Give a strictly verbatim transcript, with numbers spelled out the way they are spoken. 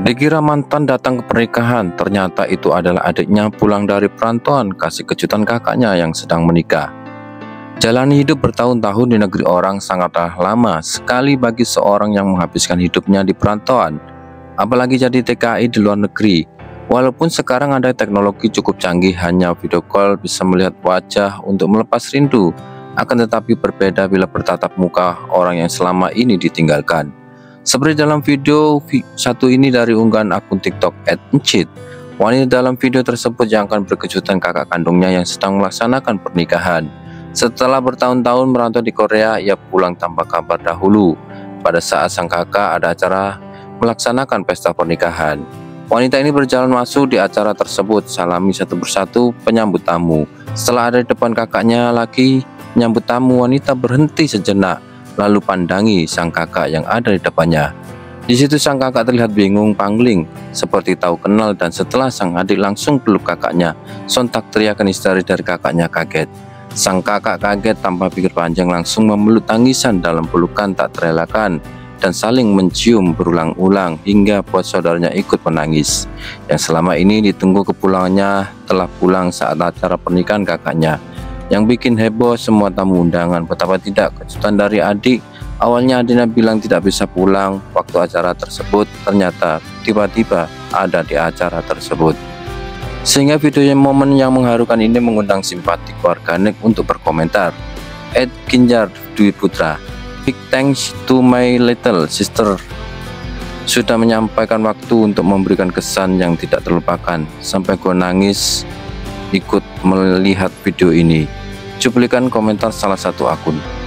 Dikira mantan datang ke pernikahan, ternyata itu adalah adiknya pulang dari perantauan kasih kejutan kakaknya yang sedang menikah. Jalani hidup bertahun-tahun di negeri orang sangatlah lama sekali bagi seorang yang menghabiskan hidupnya di perantauan, apalagi jadi T K I di luar negeri. Walaupun sekarang ada teknologi cukup canggih, hanya video call bisa melihat wajah untuk melepas rindu, akan tetapi berbeda bila bertatap muka orang yang selama ini ditinggalkan. Seperti dalam video satu ini dari unggahan akun TikTok et encit, wanita dalam video tersebut yang akan berkejutan kakak kandungnya yang sedang melaksanakan pernikahan. Setelah bertahun-tahun merantau di Korea, ia pulang tanpa kabar dahulu pada saat sang kakak ada acara melaksanakan pesta pernikahan. Wanita ini berjalan masuk di acara tersebut, salami satu persatu penyambut tamu. Setelah ada di depan kakaknya lagi menyambut tamu, wanita berhenti sejenak, lalu pandangi sang kakak yang ada di depannya. Di situ sang kakak terlihat bingung pangling, seperti tahu kenal, dan setelah sang adik langsung peluk kakaknya, sontak teriakan histeris dari kakaknya kaget. Sang kakak kaget tanpa pikir panjang langsung memeluk, tangisan dalam pelukan tak terelakkan dan saling mencium berulang-ulang hingga buat saudaranya ikut menangis. Yang selama ini ditunggu kepulangannya telah pulang saat acara pernikahan kakaknya. Yang bikin heboh semua tamu undangan, betapa tidak kejutan dari adik. Awalnya adiknya bilang tidak bisa pulang waktu acara tersebut, ternyata tiba-tiba ada di acara tersebut. Sehingga video yang momen yang mengharukan ini mengundang simpati warganet untuk berkomentar. et Ginjar Dwi Putra, big thanks to my little sister, sudah menyampaikan waktu untuk memberikan kesan yang tidak terlupakan. Sampai gue nangis ikut melihat video ini. Cuplikan komentar salah satu akun.